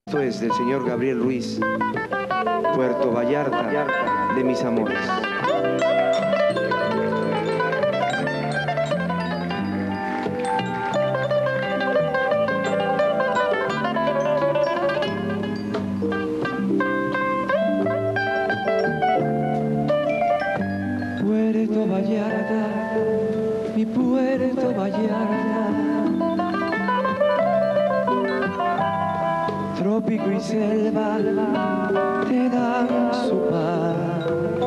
Esto es del señor Gabriel Ruiz, Puerto Vallarta, de mis amores. Puerto Vallarta, mi Puerto Vallarta, trópico y selva te dan su paz.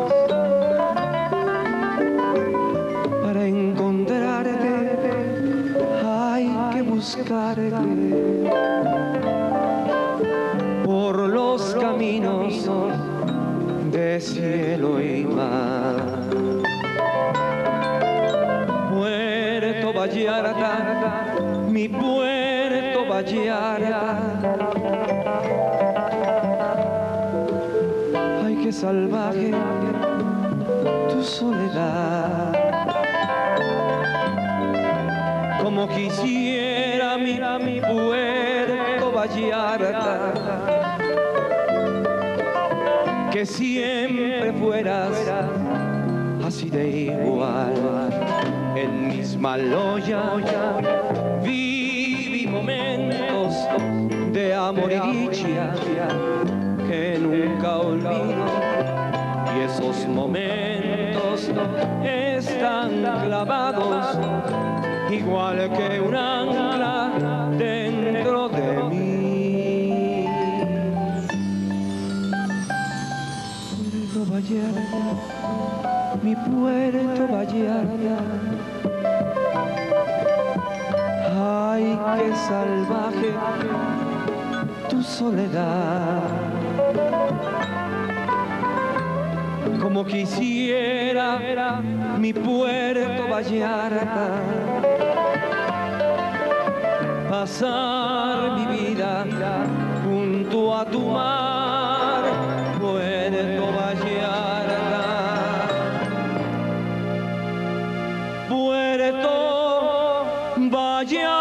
Para encontrarte hay que buscarte por los caminos de cielo y mar. Puerto Vallarta, mi Puerto Vallarta, ay qué salvaje tu soledad. Como quisiera mi Puerto Vallarta, que siempre fueras así de igual. En mis Maloya viví momentos de amor y dicha que nunca olvido, y esos momentos están clavados igual que un ancla dentro de mí. Puerto Vallarta, mi Puerto Vallarta, ay qué salvaje tu soledad. Como quisiera mi Puerto Vallarta pasar mi vida junto a tu mar, Puerto Vallarta, Puerto Vallarta.